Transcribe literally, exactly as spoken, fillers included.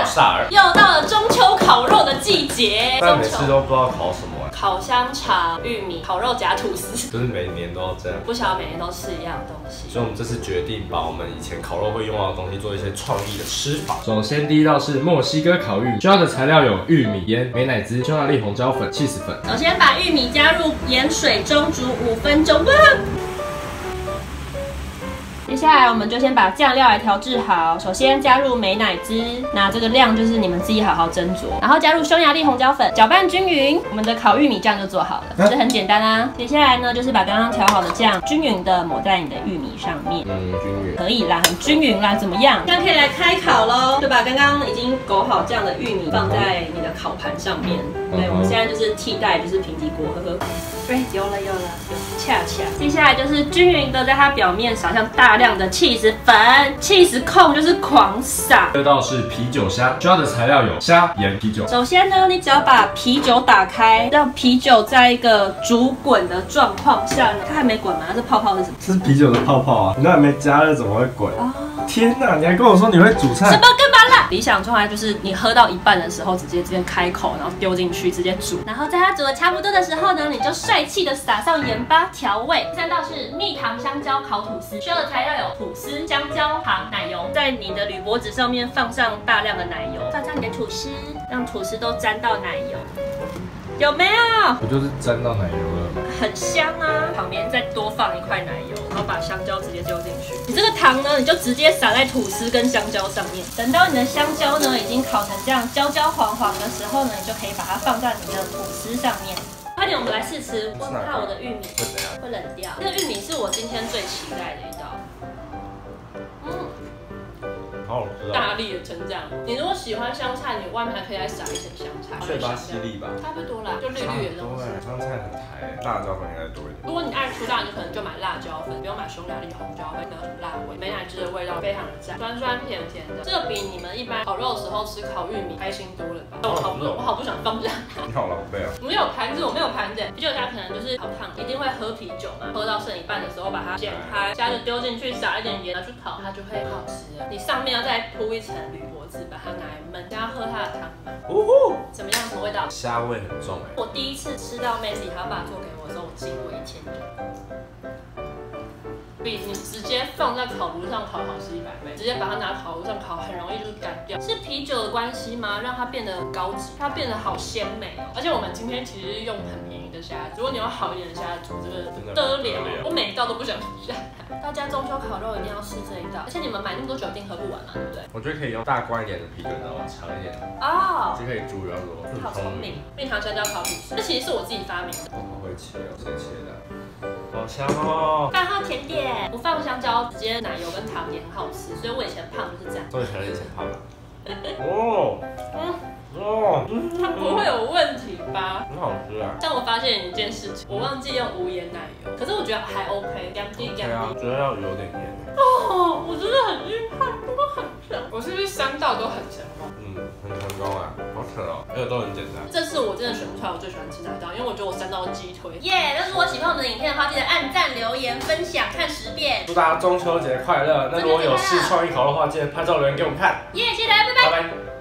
萨尔， 又到了中秋烤肉的季节。 但每次都不知道烤什么。 烤香肠、玉米、烤肉夹吐司， 就是每年都要这样。 不想要每年都吃一样的东西。 所以我们这次决定把我们以前烤肉会用到的东西做一些创意的吃法。首先第一道是墨西哥烤玉米，需要的材料有玉米、盐、美乃滋、匈牙利红椒粉、起司粉。 首先把玉米加入盐水中煮五分钟。接下来我们就先把酱料来调制好。首先加入美乃滋，那这个量就是你们自己好好斟酌。然后加入匈牙利红椒粉，搅拌均匀，我们的烤玉米酱就做好了，这很简单啊。接下来呢，就是把刚刚调好的酱均匀的抹在你的玉米上面。嗯，均匀。可以啦，很均匀啦，怎么样？这样可以来开烤喽。就把刚刚已经勾好酱的玉米放在你的烤盘上面。对，我们现在就是替代就是平底锅，呵呵。对，有了有了，恰恰。接下来就是均匀的在它表面撒上大量的起司粉，起司控就是狂撒。 这道是啤酒虾，需要的材料有虾、盐、啤酒。 首先呢，你只要把啤酒打开，让啤酒在一个煮滚的状况下，它还没滚吗？这泡泡是什么？ 这是啤酒的泡泡啊！你都还没加热，怎么会滚？哦、天哪！你还跟我说你会煮菜？ 什么干嘛啦？理想状态就是你喝到一半的时候，直接直接开口，然后丢进去，直接煮。然后在它煮的差不多的时候呢，你就帅气的撒上盐巴调味。第三道是蜜糖香蕉烤吐司，需要的材料有吐司、香蕉、糖、奶油。在你的铝箔纸上面放上大量的奶油，放上你的吐司，让吐司都沾到奶油。有没有？ 不就是沾到奶油了吗？ 很香啊！旁边再多放一块奶油，然后把香蕉直接丢进去。你这个糖呢，你就直接撒在吐司跟香蕉上面。等到你的香蕉呢已经烤成这样焦焦黄黄的时候呢，你就可以把它放在你的吐司上面。快点，我们来试吃。我怕我的玉米会怎样？ 会冷掉。这个玉米是我今天最期待的一道。嗯。 好好吃啊！ 大力的称赞。你如果喜欢香菜，你外面还可以再撒一层香菜。 脆巴西利吧？ 差不多啦，就绿绿的东西。 香菜很台，辣椒粉应该多一点。 如果你爱吃辣，你可能就买辣椒粉，不用买匈牙利红椒粉，没有什么辣味。美乃滋的味道非常的赞，酸酸甜甜的。这个比你们一般烤肉的时候吃烤玉米开心多了吧？我好不，我好不想放下它。 你好狼狈啊！ 没有盘子，我没有盘子。啤酒虾可能就是好烫，一定会喝啤酒嘛，喝到剩一半的时候把它剪开，虾就丢进去，撒一点盐拿去烤，它就会好吃了。你上面要再铺一层铝箔纸，把它拿来焖，等下喝它的汤嘛。呜呼，怎么样？什么味道？ 虾味很重哎。 我第一次吃到 Messi 他爸做给我的时候，我惊为天人。比你直接放在烤炉上烤好吃一百倍，直接把它拿烤炉上烤，很容易就是干掉。是啤酒的关系吗？让它变得很高级，它变得好鲜美哦。而且我们今天其实是用很便宜的虾子，如果你要好一点的虾子煮这个得了，我每一道都不想下来。大家中秋烤肉一定要试这一道，而且你们买那么多酒一定喝不完嘛，对不对？ 我觉得可以用大罐一点的啤酒，然后长一点哦， 就可以煮比较多。 好聪明，蜜糖香蕉烤吐司，这其实是我自己发明的。 我好会切哦，谁切的？好香哦！ 饭后甜点不放香蕉，直接奶油跟糖也很好吃，所以我以前胖就是这样。 所以才以前胖啊。哦，嗯哦， 它不会有问题吧？ 很好吃啊！ 但我发现一件事情，我忘记用无盐奶油，可是我觉得还 OK， 干滴干滴。 我觉得要有点盐。 哦，我真的很厉害，不过很强。我是不是三道都很成功？ 嗯，很成功啊，好扯哦，而且都很简单。 这次我真的选不出来我最喜欢吃哪一道，因为我觉得我三道都鸡腿。耶！但是我喜欢我们的影片的话，记得按赞、留言、分享、看十遍。 祝大家中秋节快乐！那如果有试创意烤肉的话，记得拍照留言给我们看。 耶！谢谢大家，拜拜。 拜拜。